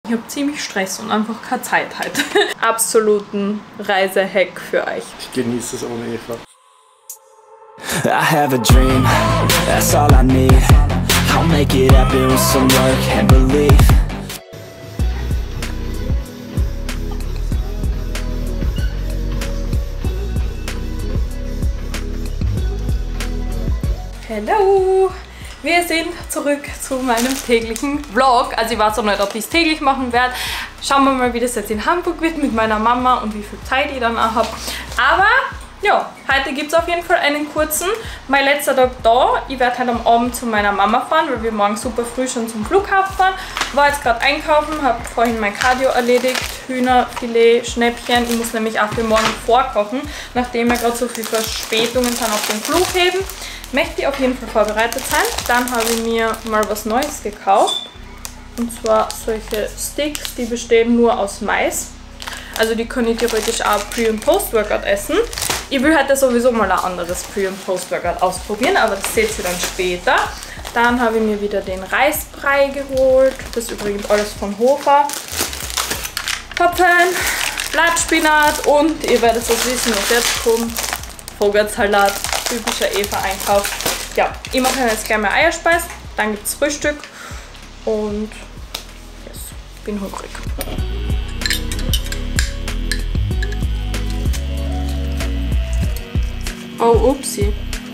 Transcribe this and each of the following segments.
Ich habe ziemlich Stress und einfach keine Zeit heute. Absoluten Reisehack für euch. Ich genieße es ohne Eva. I have a dream, that's all I need. I'll make it happen with some work and belief. Hallo! Wir sind zurück zu meinem täglichen Vlog. Also ich weiß auch nicht, ob ich es täglich machen werde. Schauen wir mal, wie das jetzt in Hamburg wird mit meiner Mama und wie viel Zeit ich dann auch habe. Aber ja, heute gibt es auf jeden Fall einen kurzen. Mein letzter Tag da. Ich werde heute am Abend zu meiner Mama fahren, weil wir morgen super früh schon zum Flughafen fahren. War jetzt gerade einkaufen, habe vorhin mein Cardio erledigt. Hühnerfilet, Schnäppchen. Ich muss nämlich auch für morgen vorkochen, nachdem wir gerade so viele Verspätungen sind auf den Flughäfen. Möchte ich auf jeden Fall vorbereitet sein. Dann habe ich mir mal was Neues gekauft. Und zwar solche Sticks, die bestehen nur aus Mais. Also die kann ich theoretisch auch Pre- und Post-Workout essen. Ich will heute sowieso mal ein anderes Pre- und Post-Workout ausprobieren, aber das seht ihr dann später. Dann habe ich mir wieder den Reisbrei geholt. Das ist übrigens alles von Hofer. Kartoffeln, Blattspinat und ihr werdet es wissen, was jetzt kommt. Vogelsalat. Typischer Eva-Einkauf. Ja, ich mache jetzt gleich mal Eierspeis, dann gibt es Frühstück und yes, bin hungrig. Oh, upsie.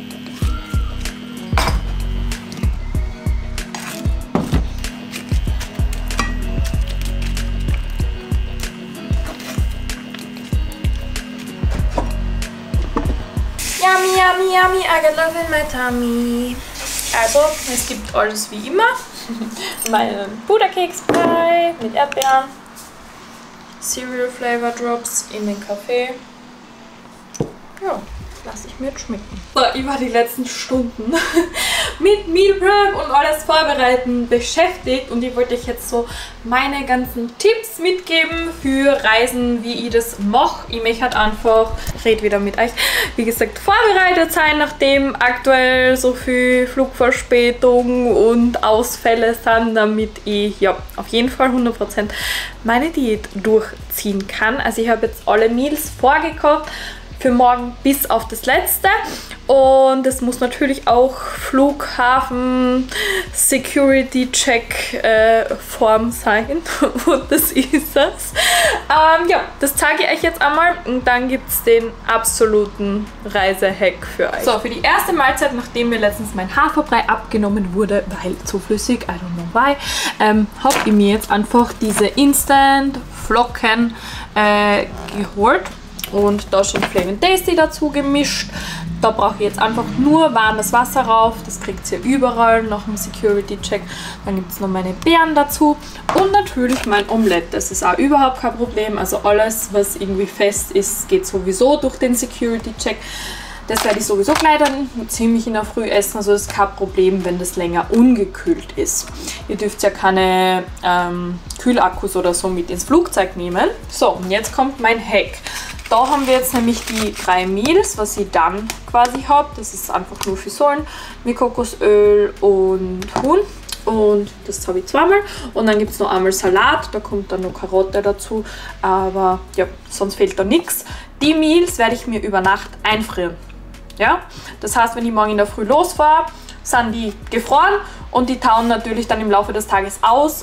Yummy, yummy, yummy, I got love in my tummy. Also, es gibt alles wie immer. Meinen Puderkeksbrei mit Erdbeeren. Cereal Flavor Drops in den Kaffee. Ja, lasse ich mir jetzt schmecken. So, ich war die letzten Stunden mit Meal Prep und alles vorbereiten beschäftigt und ich wollte euch jetzt so meine ganzen Tipps mitgeben für Reisen, wie ich das mache. Ich möchte halt einfach, ich rede wieder mit euch, wie gesagt, vorbereitet sein, nachdem aktuell so viel Flugverspätung und Ausfälle sind, damit ich ja auf jeden Fall 100% meine Diät durchziehen kann. Also ich habe jetzt alle Meals vorgekocht für morgen bis auf das letzte und es muss natürlich auch Flughafen Security Check Form sein und das ist es. Ja, das zeige ich euch jetzt einmal und dann gibt es den absoluten Reisehack für euch. So, für die erste Mahlzeit, nachdem mir letztens mein Haferbrei abgenommen wurde, weil zu flüssig, I don't know why, habe ich mir jetzt einfach diese Instant Flocken geholt. Und da schon Flavin Tasty dazu gemischt. Da brauche ich jetzt einfach nur warmes Wasser rauf. Das kriegt ihr überall nach dem Security Check. Dann gibt es noch meine Beeren dazu. Und natürlich mein Omelette. Das ist auch überhaupt kein Problem. Also alles, was irgendwie fest ist, geht sowieso durch den Security Check. Das werde ich sowieso gleich dann ziemlich in der Früh essen. Also das ist kein Problem, wenn das länger ungekühlt ist. Ihr dürft ja keine Kühlakkus oder so mit ins Flugzeug nehmen. So, und jetzt kommt mein Hack. Da haben wir jetzt nämlich die 3 Meals, was ich dann quasi habe. Das ist einfach nur Fisolen mit Kokosöl und Huhn. Und das habe ich zweimal. Und dann gibt es noch einmal Salat, da kommt dann noch Karotte dazu. Aber ja, sonst fehlt da nichts. Die Meals werde ich mir über Nacht einfrieren. Ja? Das heißt, wenn ich morgen in der Früh losfahre, sind die gefroren und die tauen natürlich dann im Laufe des Tages auf.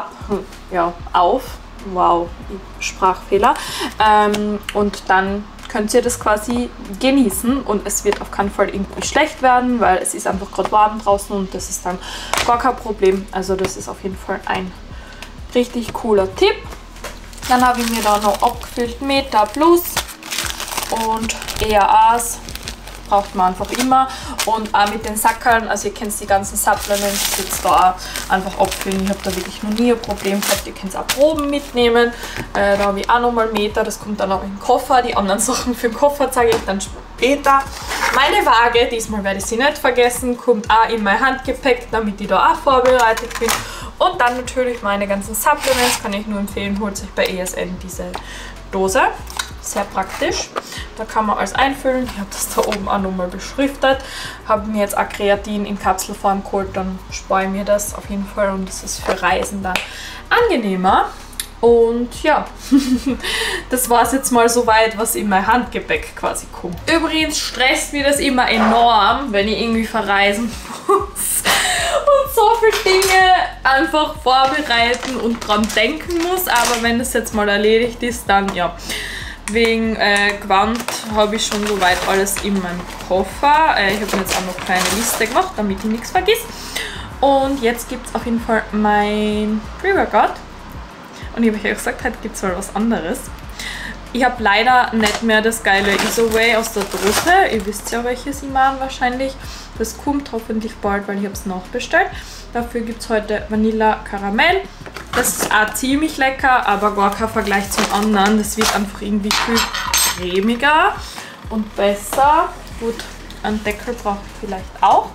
Wow, Sprachfehler. Und dann könnt ihr das quasi genießen und es wird auf keinen Fall irgendwie schlecht werden, weil es ist einfach gerade warm draußen und das ist dann gar kein Problem. Also das ist auf jeden Fall ein richtig cooler Tipp. Dann habe ich mir da noch abgefüllt Meta Plus und EAAs. Braucht man einfach immer. Und auch mit den Sackerln, also ihr kennt die ganzen Supplements, jetzt da auch einfach abfüllen. Ich habe da wirklich noch nie ein Problem gehabt. Ihr könnt auch Proben mitnehmen. Da habe ich auch nochmal Meter, das kommt dann auch in den Koffer. Die anderen Sachen für den Koffer zeige ich dann später. Meine Waage, diesmal werde ich sie nicht vergessen, kommt auch in mein Handgepäck, damit ich da auch vorbereitet bin. Und dann natürlich meine ganzen Supplements, kann ich nur empfehlen, holt euch bei ESN diese Dose. Sehr praktisch. Da kann man alles einfüllen. Ich habe das da oben auch nochmal beschriftet. Habe mir jetzt auch Kreatin in Kapselform geholt. Dann spare ich mir das auf jeden Fall und das ist für Reisen dann angenehmer. Und ja, das war es jetzt mal soweit, was in mein Handgepäck quasi kommt. Übrigens stresst mir das immer enorm, wenn ich irgendwie verreisen muss und so viele Dinge einfach vorbereiten und dran denken muss. Aber wenn das jetzt mal erledigt ist, dann ja. Wegen Gewand habe ich schon soweit alles in meinem Koffer. Ich habe mir jetzt auch noch eine kleine Liste gemacht, damit ich nichts vergiss. Und jetzt gibt es auf jeden Fall mein Pre-Workout. Und ich habe euch gesagt, heute gibt es mal was anderes. Ich habe leider nicht mehr das geile Isoway aus der Dose. Ihr wisst ja, welches ich meine wahrscheinlich. Das kommt hoffentlich bald, weil ich habe es nachbestellt. Dafür gibt es heute Vanilla Karamell. Das ist auch ziemlich lecker, aber gar kein Vergleich zum anderen. Das wird einfach irgendwie viel cremiger und besser. Gut, einen Deckel braucht ich vielleicht auch.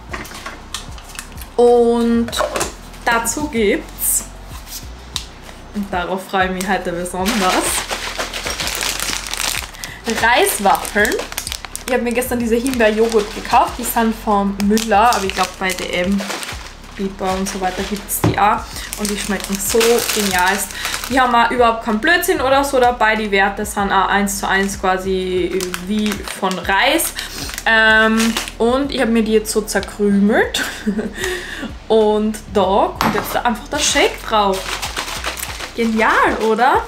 Und dazu gibt's, und darauf freue ich mich heute besonders, Reiswaffeln. Ich habe mir gestern diese Himbeer-Joghurt gekauft. Die sind vom Müller, aber ich glaube bei DM, Biber und so weiter gibt es die auch. Und die schmecken so genial. Die haben auch überhaupt keinen Blödsinn oder so dabei. Die Werte sind auch 1:1 quasi wie von Reis. Und ich habe mir die jetzt so zerkrümelt. Und da kommt jetzt einfach der Shake drauf. Genial, oder?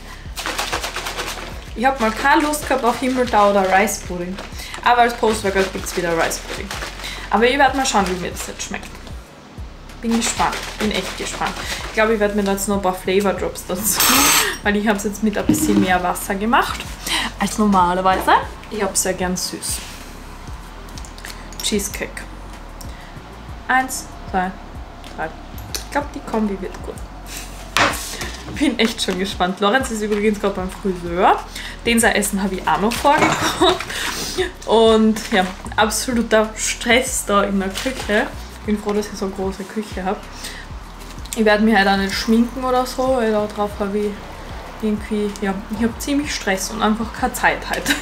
Ich habe mal keine Lust gehabt auf Himbeertau oder Reispudding. Aber als Post-Workout gibt es wieder Reispudding. Aber ich werde mal schauen, wie mir das jetzt schmeckt. Bin gespannt. Bin echt gespannt. Ich glaube, ich werde mir da jetzt noch ein paar Flavor Drops dazu, weil ich habe es jetzt mit ein bisschen mehr Wasser gemacht als normalerweise. Ich habe sehr gern süß. Cheesecake. 1, 2, 3. Ich glaube, die Kombi wird gut. Bin echt schon gespannt. Lorenz ist übrigens gerade beim Friseur. Den sein Essen habe ich auch noch vorgekocht. Und ja, absoluter Stress da in der Küche. Ich bin froh, dass ich so eine große Küche habe. Ich werde mich halt auch nicht schminken oder so, weil darauf habe ich irgendwie, ja, ich habe ziemlich Stress und einfach keine Zeit heute.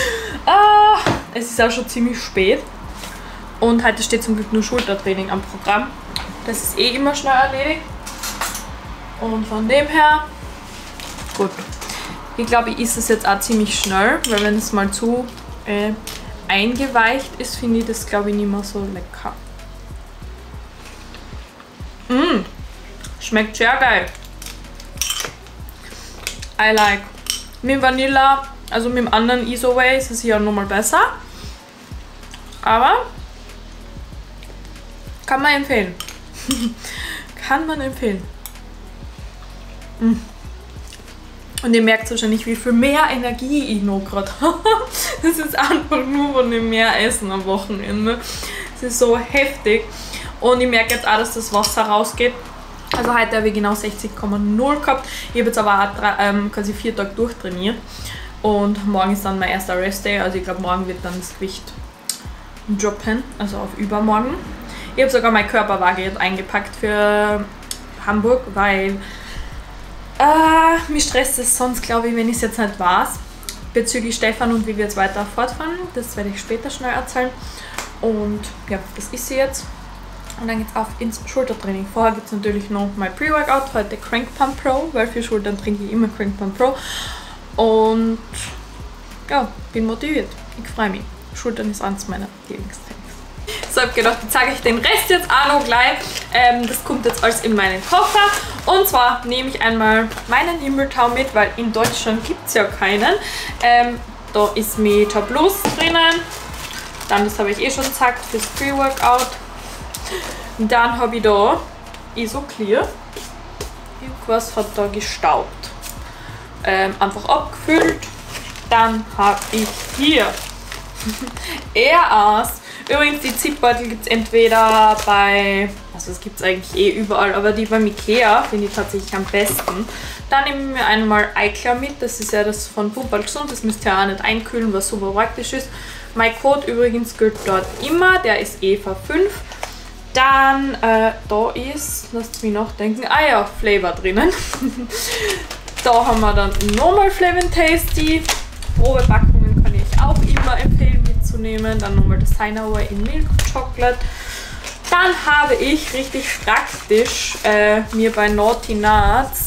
Es ist auch schon ziemlich spät. Und heute steht zum Glück nur Schultertraining am Programm. Das ist eh immer schnell erledigt. Und von dem her, gut. Ich glaube, ich esse es jetzt auch ziemlich schnell, weil wenn es mal zu eingeweicht ist, finde ich das, glaube ich, nicht mehr so lecker. Schmeckt sehr geil. I like. Mit Vanilla, also mit dem anderen Isoway ist es ja nochmal besser. Aber kann man empfehlen. Kann man empfehlen. Und ihr merkt wahrscheinlich, wie viel mehr Energie ich noch gerade habe. Das ist einfach nur von dem Meeressen am Wochenende. Das ist so heftig. Und ich merke jetzt auch, dass das Wasser rausgeht. Also heute habe ich genau 60,0 gehabt. Ich habe jetzt aber auch quasi 4 Tage durchtrainiert. Und morgen ist dann mein erster Restday. Also ich glaube, morgen wird dann das Gewicht droppen. Also auf übermorgen. Ich habe sogar meine Körperwaage jetzt eingepackt für Hamburg, weil mich stresst es sonst, glaube ich, wenn ich es jetzt nicht weiß. Bezüglich Stefan und wie wir jetzt weiter fortfahren. Das werde ich später schnell erzählen. Und ja, das ist sie jetzt. Und dann geht es auf ins Schultertraining. Vorher gibt es natürlich noch mein Pre-Workout, heute Crank Pump Pro, weil für Schultern trinke ich immer Crank Pump Pro. Und ja, bin motiviert. Ich freue mich. Schultern ist eines meiner Lieblingstrainings. So, ich habe gedacht, ich zeige euch den Rest jetzt auch noch gleich. Das kommt jetzt alles in meinen Koffer. Und zwar nehme ich einmal meinen Himbeertau mit, weil in Deutschland gibt es ja keinen. Da ist Meta Plus drinnen. Dann, das habe ich eh schon gesagt, fürs Pre-Workout. Dann habe ich da Isoclear. Irgendwas hat da gestaubt. Einfach abgefüllt. Dann habe ich hier Air-Ass. Übrigens, die Zipbeutel gibt es entweder bei, also es gibt es eigentlich eh überall, aber die beim Ikea finde ich tatsächlich am besten. Dann nehmen wir einmal Eiklar mit, das ist ja das von Puberl Gesund, das müsst ihr auch nicht einkühlen, was super praktisch ist. Mein Code übrigens gilt dort immer, der ist EVA5. Dann, da ist, lasst mich nachdenken, ja, Flavor drinnen. Da haben wir dann Normal Flavor Tasty. Probepackungen kann ich auch immer empfehlen mitzunehmen. Dann nochmal Designer Way in Milk Chocolate. Dann habe ich richtig praktisch mir bei Naughty Nuts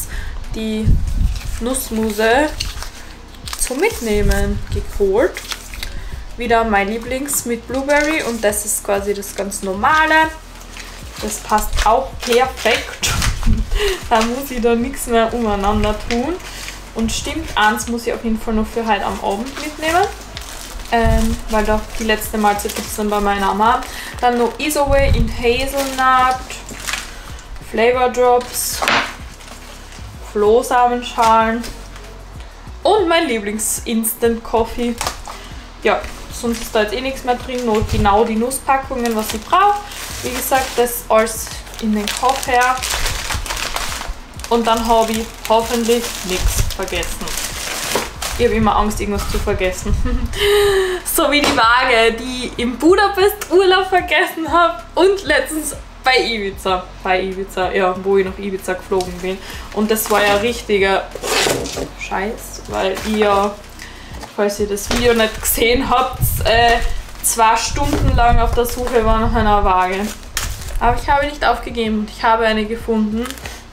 die Nussmuse zum Mitnehmen geholt. Wieder mein Lieblings mit Blueberry und das ist quasi das ganz normale. Das passt auch perfekt. Da muss ich da nichts mehr umeinander tun. Und stimmt, eins muss ich auf jeden Fall noch für heute am Abend mitnehmen. Weil da die letzte Mahlzeit gibt es dann bei meiner Mama. Dann noch Isoway in Hazelnut, Flavor Drops, Flohsamenschalen und mein Lieblings-Instant Coffee. Ja, sonst ist da jetzt eh nichts mehr drin, nur genau die Nusspackungen, was ich brauche. Wie gesagt, das alles in den Koffer. Und dann habe ich hoffentlich nichts vergessen. Ich habe immer Angst, irgendwas zu vergessen. So wie die Waage, die ich im Budapest Urlaub vergessen habe und letztens bei Ibiza. Ja, wo ich nach Ibiza geflogen bin. Und das war ja richtiger Scheiß, weil ihr, falls ihr das Video nicht gesehen habt, 2 Stunden lang auf der Suche war nach einer Waage. Aber ich habe nicht aufgegeben und ich habe eine gefunden.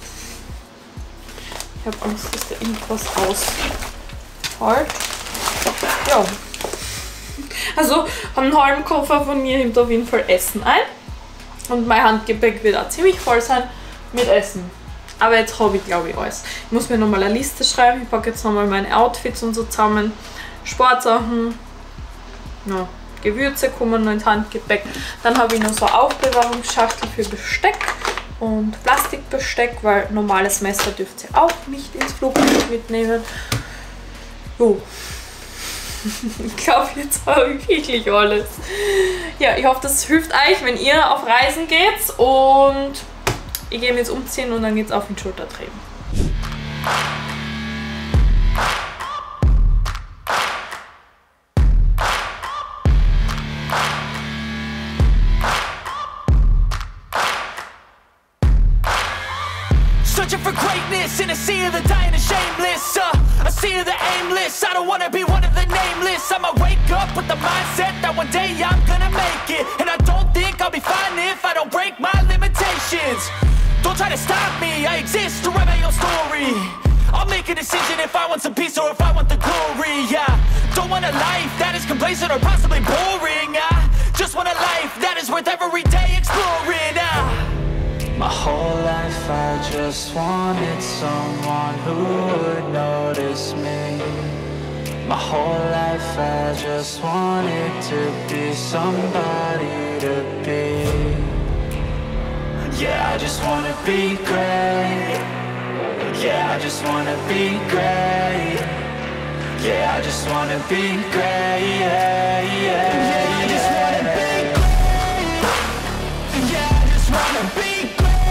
Ich habe Angst, dass da irgendwas rausfällt. Ja. Also, einen halben Koffer von mir nimmt auf jeden Fall Essen ein. Und mein Handgepäck wird auch ziemlich voll sein mit Essen. Aber jetzt habe ich, glaube ich, alles. Ich muss mir nochmal eine Liste schreiben. Ich packe jetzt nochmal meine Outfits und so zusammen. Sportsachen. Ja, Gewürze kommen noch ins Handgepäck. Dann habe ich noch so eine Aufbewahrungsschachtel für Besteck und Plastikbesteck, weil normales Messer dürft ihr auch nicht ins Flugzeug mitnehmen. So. Ich glaube, jetzt habe ich wirklich alles. Ja, ich hoffe, das hilft euch, wenn ihr auf Reisen geht. Und ich gehe mir jetzt umziehen und dann geht es auf den Schultertraining. Searching for greatness in a sea of the dying and shameless, a sea of the aimless. I don't wanna be one of the nameless. I'ma wake up with the mindset that one day I'm gonna make it. And I don't think I'll be fine if I don't break my limitations. Don't try to stop me, I exist to write my own story. I'll make a decision if I want some peace or if I want the glory. Yeah, don't want a life that is complacent or possibly boring. I just want a life that is worth every day exploring. My whole life I just wanted someone who would notice me. My whole life I just wanted to be somebody to be. Yeah, I just wanna be great. Yeah, I just wanna be great. Yeah, I just wanna be great. Yeah, yeah, I just wanna be great. Yeah, I just wanna be great.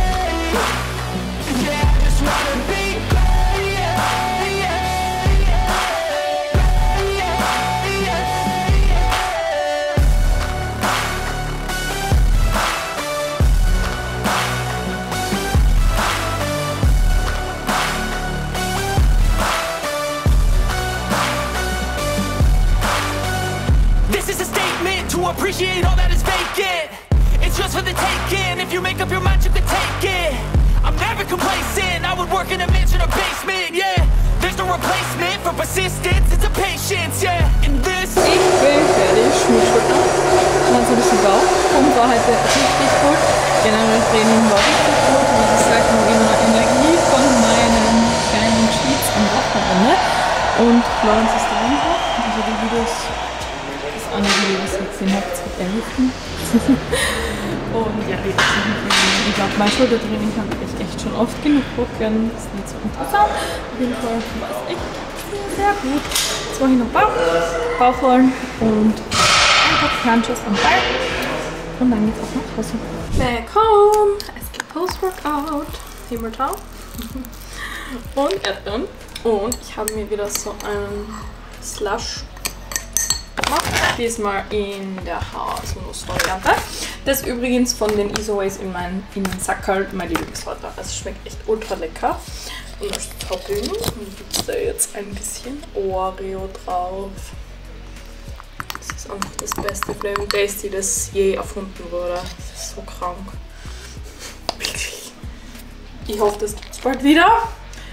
Appreciate all that is vacant. It's just for the taking. If you make up your mind, you can take it. I'm never complacent. I would work in a mansion or basement. Yeah, there's no replacement for persistence. It's a patience. Yeah, in this. Ich bin fertig mit Schultern. Dann so ein bisschen Bauch. Und war heute richtig gut. Generell Training war richtig gut. Wie gesagt, noch immer Energie von meinen kleinen Cheats am Wochenende. Und Florence ist dahinter. Also die Videos. Andere Videos, was ihr gesehen habt, wird errichten. Und ja, ich glaube, mein Schultertraining habe ich echt schon oft genug gucken. Das ist nicht so interessant. Auf jeden Fall war es echt sehr gut. Jetzt mache ich noch Bauchrollen und ein paar Crunches am Ball. Und dann geht's auch nach Hause. Willkommen! Es gibt Post-Workout. Himmeltau. Und Erdbeeren. Und ich habe mir wieder so einen Slush gemacht. Diesmal in der Haselnuss-Variante. Das ist übrigens von den Isoways in meinen Sackerl mein Lieblingssorte. Es schmeckt echt ultra lecker. Und als Topping gibt es da jetzt ein bisschen Oreo drauf. Das ist einfach das beste Flaming Tasty, das je erfunden wurde. Das ist so krank. Wirklich. Ich hoffe, das gibt es bald wieder.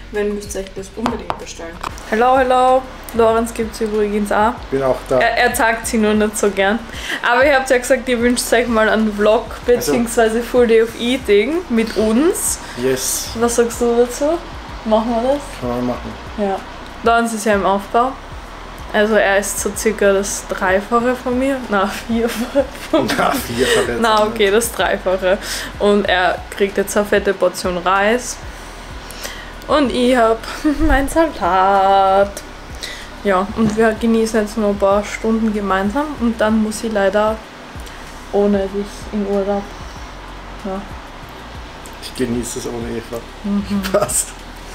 Wenn müsst ihr euch das unbedingt bestellen. Hello, hello. Lorenz gibt es übrigens auch. Bin auch da. Er zeigt sie nur nicht so gern. Aber ihr habt ja gesagt, ihr wünscht euch mal einen Vlog bzw. Full Day of Eating mit uns. Yes. Was sagst du dazu? Machen wir das? Kann man machen. Ja. Lorenz ist ja im Aufbau. Also er ist so circa das Dreifache von mir. Na, Vierfache von mir. Na, Vierfache. Na, okay, das Dreifache. Und er kriegt jetzt eine fette Portion Reis. Und ich habe mein Salat. Ja, und wir genießen jetzt noch ein paar Stunden gemeinsam. Und dann muss ich leider ohne dich in Urlaub. Ja. Ich genieße es ohne Eva. Passt.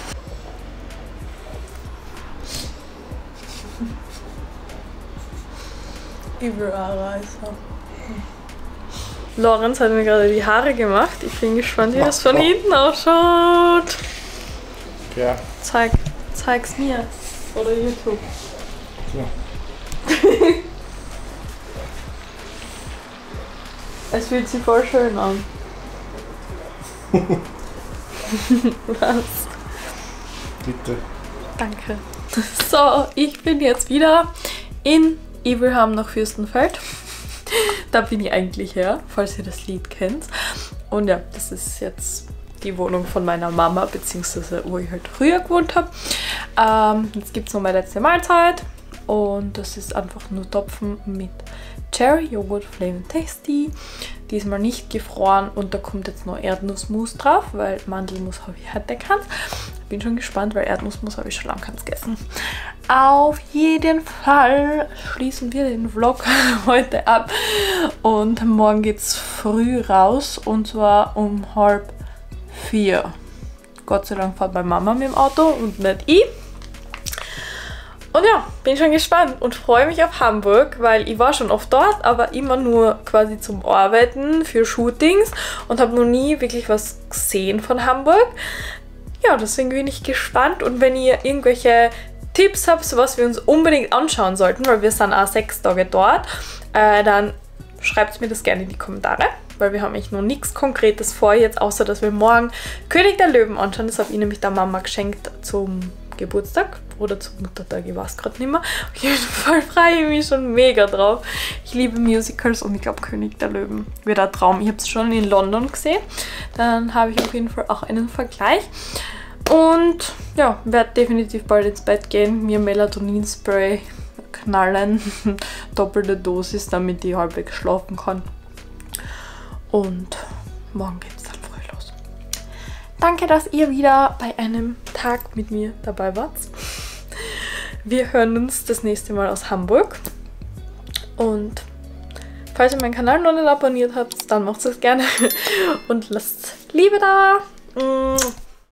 Überall Reis. Lorenz hat mir gerade die Haare gemacht. Ich bin gespannt, wie das von hinten ausschaut. Ja. Zeig's mir. Oder YouTube. So. Es fühlt sich voll schön an. Was? Bitte. Danke. So, ich bin jetzt wieder in Ivelham nach Fürstenfeld. Da bin ich eigentlich her, falls ihr das Lied kennt. Und ja, das ist jetzt die Wohnung von meiner Mama, beziehungsweise wo ich halt früher gewohnt habe. Jetzt gibt es noch meine letzte Mahlzeit. Und das ist einfach nur Topfen mit Cherry Joghurt Flamin' Tasty. Diesmal nicht gefroren und da kommt jetzt noch Erdnussmus drauf, weil Mandelmus habe ich heute keins. Bin schon gespannt, weil Erdnussmus habe ich schon lange keins gegessen. Auf jeden Fall schließen wir den Vlog heute ab und morgen geht es früh raus und zwar um 3:30. Gott sei Dank fährt meine Mama mit dem Auto und nicht ich. Und ja, bin schon gespannt und freue mich auf Hamburg, weil ich war schon oft dort, aber immer nur quasi zum Arbeiten für Shootings und habe noch nie wirklich was gesehen von Hamburg. Ja, deswegen bin ich gespannt und wenn ihr irgendwelche Tipps habt, so was wir uns unbedingt anschauen sollten, weil wir sind auch 6 Tage dort, dann schreibt mir das gerne in die Kommentare, weil wir haben echt noch nichts Konkretes vor jetzt, außer dass wir morgen König der Löwen anschauen. Das habe ich nämlich der Mama geschenkt zum Geburtstag oder zum Muttertag, ich weiß gerade nicht mehr. Auf jeden Fall freue ich mich schon mega drauf. Ich liebe Musicals und ich glaube König der Löwen wird ein Traum. Ich habe es schon in London gesehen. Dann habe ich auf jeden Fall auch einen Vergleich. Und ja, werde definitiv bald ins Bett gehen, mir Melatonin-Spray knallen, doppelte Dosis, damit ich halbwegs schlafen kann. Und morgen geht es dann früh los. Danke, dass ihr wieder bei einem Tag mit mir dabei wart. Wir hören uns das nächste Mal aus Hamburg. Und falls ihr meinen Kanal noch nicht abonniert habt, dann macht es gerne und lasst Liebe da.